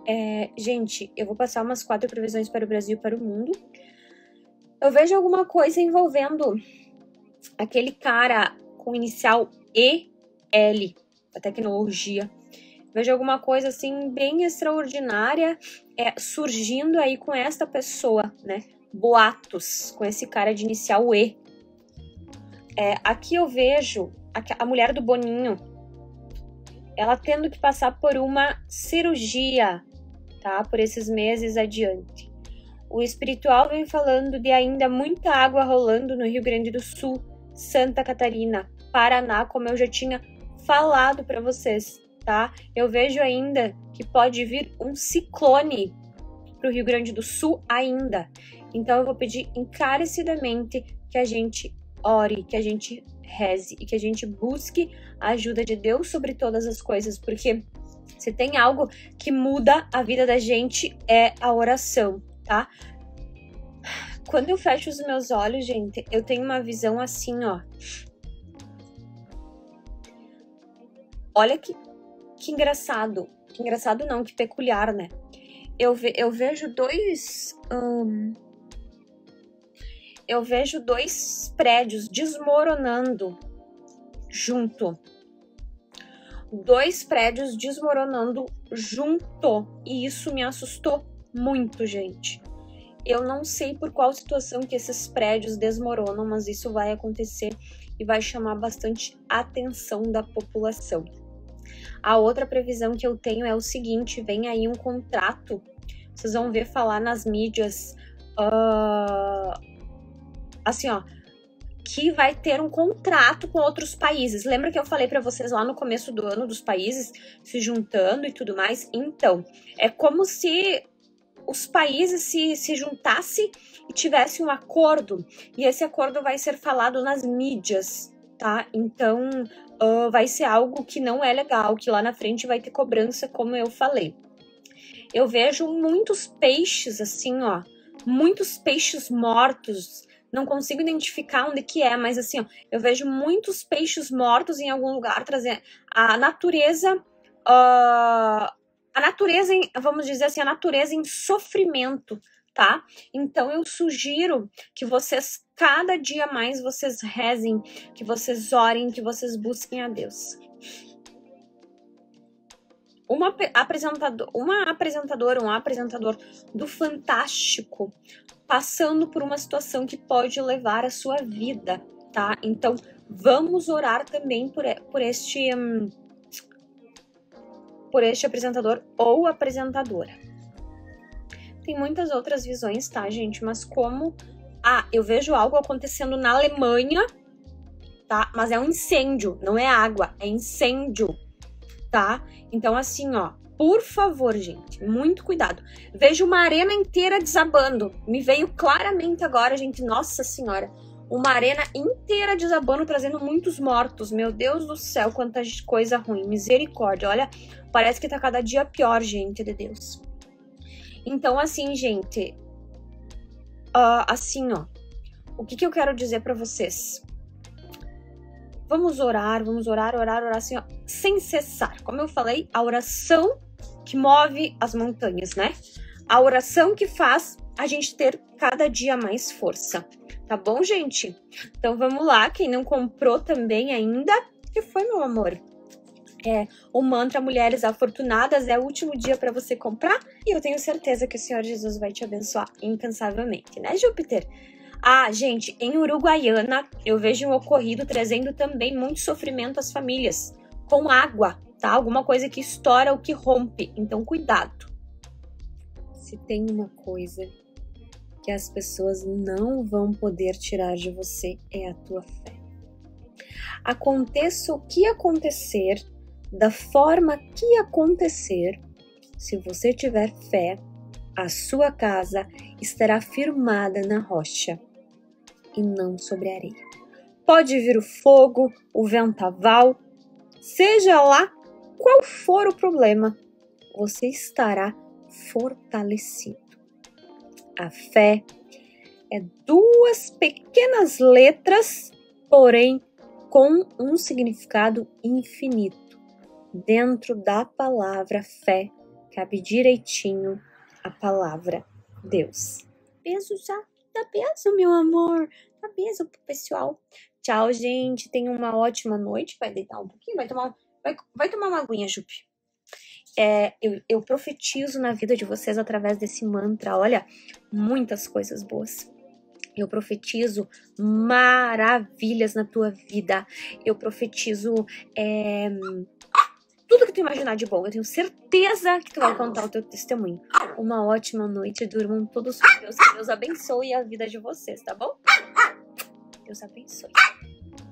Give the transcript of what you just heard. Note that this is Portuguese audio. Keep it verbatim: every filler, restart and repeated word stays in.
É, gente, eu vou passar umas quatro previsões para o Brasil e para o mundo. Eu vejo alguma coisa envolvendo aquele cara com inicial E L, da tecnologia. Vejo alguma coisa assim bem extraordinária é, surgindo aí com esta pessoa, né? Boatos com esse cara de inicial E. É, aqui eu vejo a, a mulher do Boninho, ela tendo que passar por uma cirurgia, tá? Por esses meses adiante. O espiritual vem falando de ainda muita água rolando no Rio Grande do Sul, Santa Catarina, Paraná, como eu já tinha falado para vocês, tá? Eu vejo ainda que pode vir um ciclone para o Rio Grande do Sul ainda. Então eu vou pedir encarecidamente que a gente ore, que a gente reze e que a gente busque a ajuda de Deus sobre todas as coisas, porque se tem algo que muda a vida da gente é a oração, tá? Quando eu fecho os meus olhos, gente, eu tenho uma visão assim, ó. Olha que, que engraçado. Que engraçado não, que peculiar, né? Eu, ve, eu vejo dois... Hum, eu vejo dois prédios desmoronando junto. Dois prédios desmoronando junto. E isso me assustou muito, gente. Eu não sei por qual situação que esses prédios desmoronam, mas isso vai acontecer e vai chamar bastante atenção da população. A outra previsão que eu tenho é o seguinte, vem aí um contrato, vocês vão ver falar nas mídias, uh, assim ó, que vai ter um contrato com outros países. Lembra que eu falei para vocês lá no começo do ano dos países se juntando e tudo mais? Então, é como se os países se, se juntassem e tivessem um acordo, e esse acordo vai ser falado nas mídias, tá? Então, uh, vai ser algo que não é legal, que lá na frente vai ter cobrança, como eu falei. Eu vejo muitos peixes, assim, ó, muitos peixes mortos, não consigo identificar onde que é, mas assim, ó, eu vejo muitos peixes mortos em algum lugar, trazendo a natureza... Uh, A natureza, em, vamos dizer assim, a natureza em sofrimento, tá? Então eu sugiro que vocês, cada dia mais, vocês rezem, que vocês orem, que vocês busquem a Deus. Uma apresentador, uma apresentadora, um apresentador do Fantástico, passando por uma situação que pode levar a sua vida, tá? Então vamos orar também por, por este... Hum, por este apresentador ou apresentadora. Tem muitas outras visões, tá, gente? Mas como... Ah, eu vejo algo acontecendo na Alemanha, tá? Mas é um incêndio, não é água, é incêndio, tá? Então, assim, ó, por favor, gente, muito cuidado. Vejo uma arena inteira desabando. Me veio claramente agora, gente, nossa senhora, uma arena inteira desabando, trazendo muitos mortos. Meu Deus do céu, quanta coisa ruim. Misericórdia, olha... Parece que tá cada dia pior, gente de Deus. Então, assim, gente... Uh, assim, ó... O que que eu quero dizer pra vocês? Vamos orar, vamos orar, orar, orar, assim, ó... Sem cessar. Como eu falei, a oração que move as montanhas, né? A oração que faz a gente ter cada dia mais força. Tá bom, gente? Então, vamos lá. Quem não comprou também ainda... O que foi, meu amor? É, o mantra Mulheres Afortunadas é o último dia para você comprar e eu tenho certeza que o Senhor Jesus vai te abençoar incansavelmente, né, Júpiter? Ah, gente, em Uruguaiana eu vejo um ocorrido trazendo também muito sofrimento às famílias, com água, tá? Alguma coisa que estoura ou que rompe, então cuidado. Se tem uma coisa que as pessoas não vão poder tirar de você é a tua fé. Aconteça o que acontecer, da forma que acontecer, se você tiver fé, a sua casa estará firmada na rocha e não sobre a areia. Pode vir o fogo, o vendaval, seja lá qual for o problema, você estará fortalecido. A fé é duas pequenas letras, porém com um significado infinito dentro da palavra fé cabe direitinho a palavra Deus. Beijo já. Dá beijo, meu amor. Dá beijo pro pessoal. Tchau, gente. Tenha uma ótima noite. Vai deitar um pouquinho? Vai tomar, vai, vai tomar uma aguinha, Jupi. É, eu, eu profetizo na vida de vocês através desse mantra. Olha, muitas coisas boas. Eu profetizo maravilhas na tua vida. Eu profetizo é, tudo que tu imaginar de bom. Eu tenho certeza que tu vai contar o teu testemunho. Uma ótima noite. Durmam todos com Deus. Que Deus abençoe a vida de vocês, tá bom? Deus abençoe.